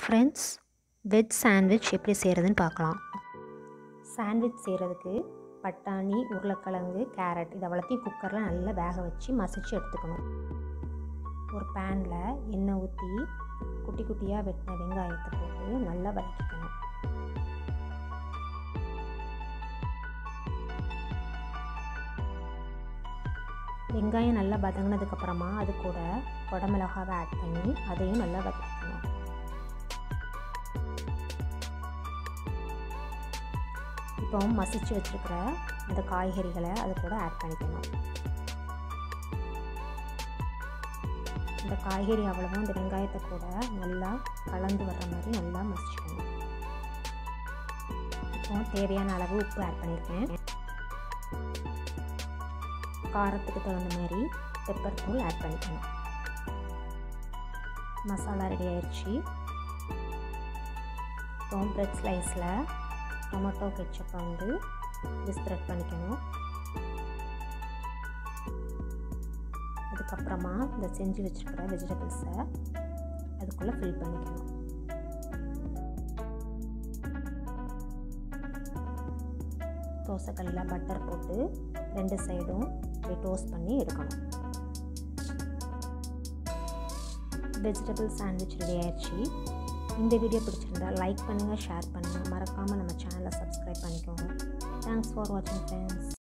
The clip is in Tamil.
ஃப்ரெண்ட்ஸ், வெஜ் சாண்ட்விச் எப்படி செய்கிறதுன்னு பார்க்கலாம். சாண்ட்விச் செய்கிறதுக்கு பட்டாணி, உருளைக்கிழங்கு, கேரட் இதை அவ்வளோத்தையும் குக்கரில் நல்லா வேக வச்சு மசிச்சு எடுத்துக்கணும். ஒரு பேனில் எண்ணெய் ஊற்றி குட்டி குட்டியாக வெட்டின வெங்காயத்தை போட்டு நல்லா வதக்கிக்கணும். வெங்காயம் நல்லா வதங்கினதுக்கப்புறமா அது கூட குடமிளகாவை ஆட் பண்ணி அதையும் நல்லா வதக்கிக்கணும். இப்போ மசிச்சு வச்சுருக்கிற இந்த காய்கறிகளை அது கூட ஆட் பண்ணிக்கணும். இந்த காய்கறி அவ்வளவும் இந்த வெங்காயத்தை கூட நல்லா கலந்து வர்ற மாதிரி நல்லா மசிச்சுக்கணும். இப்போ தேவையான அளவு உப்பு ஆட் பண்ணியிருக்கேன். காரத்துக்கு தகுந்த மாதிரி பெப்பர் தூள் ஆட் பண்ணிக்கணும். மசாலா ரெடி ஆயிடுச்சு. இப்போ பிரெட் ஸ்லைஸில் டொமேட்டோ கெட்சப்பை வந்து ஸ்ப்ரெட் பண்ணிக்கணும். அதுக்கப்புறமா இந்த செஞ்சு வச்சுருக்கிற வெஜிடபிள்ஸை அதுக்குள்ளே ஃபில் பண்ணிக்கணும். தோசைக்கல்லில் பட்டர் போட்டு 2 சைடும் டோஸ்ட் பண்ணி எடுக்கணும். வெஜிடபிள் சாண்ட்விச் ரெடி ஆயிடுச்சு. இந்த வீடியோ பிடிச்சிருந்தா லைக் பண்ணுங்கள், ஷேர் பண்ணுங்கள், மறக்காமல் நம்ம சேனலை சப்ஸ்கிரைப் பண்ணிக்கோங்க. தேங்க்ஸ் ஃபார் வாட்சிங் ஃப்ரெண்ட்ஸ்.